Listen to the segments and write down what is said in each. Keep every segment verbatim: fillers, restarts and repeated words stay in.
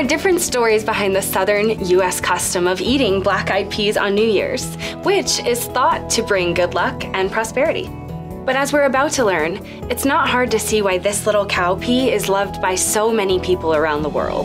are different stories behind the southern U S custom of eating black-eyed peas on New Year's, which is thought to bring good luck and prosperity. But as we're about to learn, it's not hard to see why this little cowpea is loved by so many people around the world.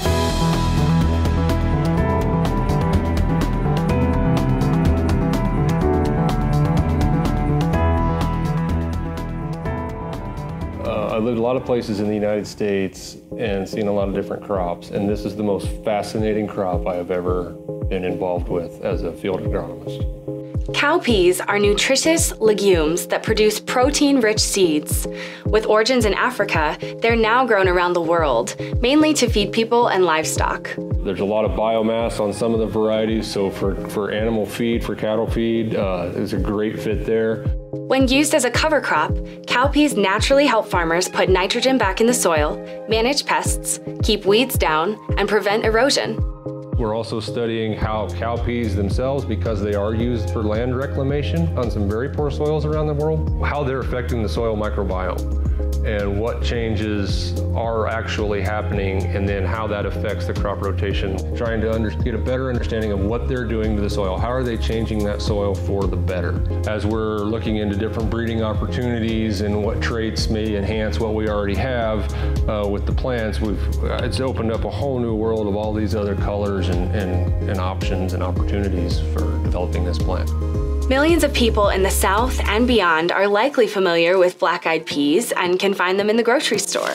I've lived a lot of places in the United States and seen a lot of different crops, and this is the most fascinating crop I have ever been involved with as a field agronomist. Cowpeas are nutritious legumes that produce protein-rich seeds. With origins in Africa, they're now grown around the world, mainly to feed people and livestock. There's a lot of biomass on some of the varieties, so for, for animal feed, for cattle feed, uh, it's a great fit there. When used as a cover crop, cowpeas naturally help farmers put nitrogen back in the soil, manage pests, keep weeds down, and prevent erosion. We're also studying how cowpeas themselves, because they are used for land reclamation on some very poor soils around the world, how they're affecting the soil microbiome and what changes are actually happening, and then how that affects the crop rotation. Trying to under, get a better understanding of what they're doing to the soil. How are they changing that soil for the better? As we're looking into different breeding opportunities and what traits may enhance what we already have uh, with the plants, we've, it's opened up a whole new world of all these other colors and, and, and options and opportunities for developing this plant. Millions of people in the South and beyond are likely familiar with black-eyed peas and can find them in the grocery store.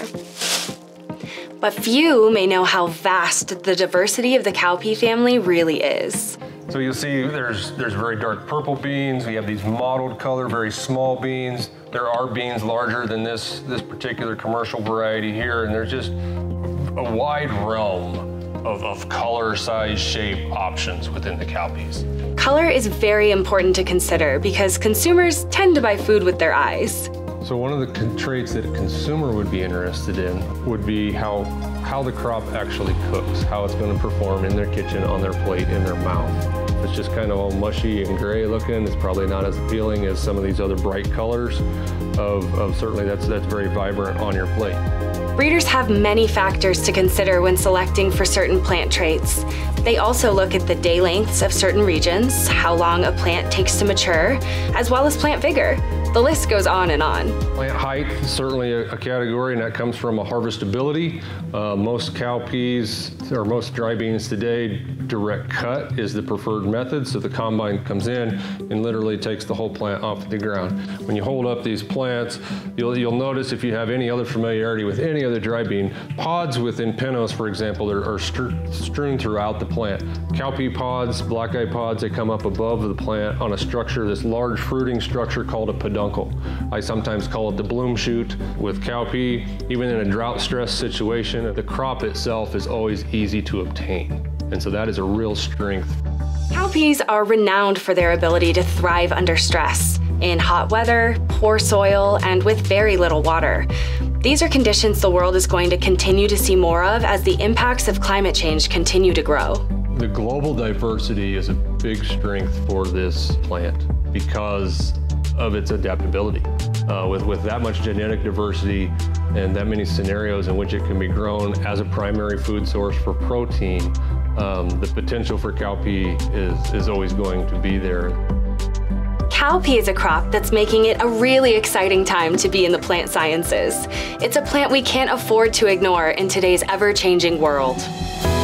But few may know how vast the diversity of the cowpea family really is. So you'll see there's, there's very dark purple beans. We have these mottled color, very small beans. There are beans larger than this, this particular commercial variety here, and there's just a wide realm Of, of color, size, shape options within the cowpeas. Color is very important to consider because consumers tend to buy food with their eyes. So one of the traits that a consumer would be interested in would be how, how the crop actually cooks, how it's going to perform in their kitchen, on their plate, in their mouth. If it's just kind of all mushy and gray looking, it's probably not as appealing as some of these other bright colors of, of certainly that's, that's very vibrant on your plate. Breeders have many factors to consider when selecting for certain plant traits. They also look at the day lengths of certain regions, how long a plant takes to mature, as well as plant vigor. The list goes on and on. Plant height is certainly a, a category, and that comes from a harvestability. Uh, most cowpeas, or most dry beans today, direct cut is the preferred method. So the combine comes in and literally takes the whole plant off the ground. When you hold up these plants, you'll, you'll notice, if you have any other familiarity with any other dry bean, pods within pinnos, for example, are, are strewn throughout the plant. Cowpea pods, black-eyed pods, they come up above the plant on a structure, this large fruiting structure called a peduncle. I sometimes call it the bloom shoot. With cowpea, even in a drought-stressed situation, the crop itself is always easy to obtain. And so that is a real strength. Cowpeas are renowned for their ability to thrive under stress, in hot weather, poor soil, and with very little water. These are conditions the world is going to continue to see more of as the impacts of climate change continue to grow. The global diversity is a big strength for this plant because of its adaptability. Uh, with, with that much genetic diversity and that many scenarios in which it can be grown as a primary food source for protein, um, the potential for cowpea is, is always going to be there. Cowpea is a crop that's making it a really exciting time to be in the plant sciences. It's a plant we can't afford to ignore in today's ever-changing world.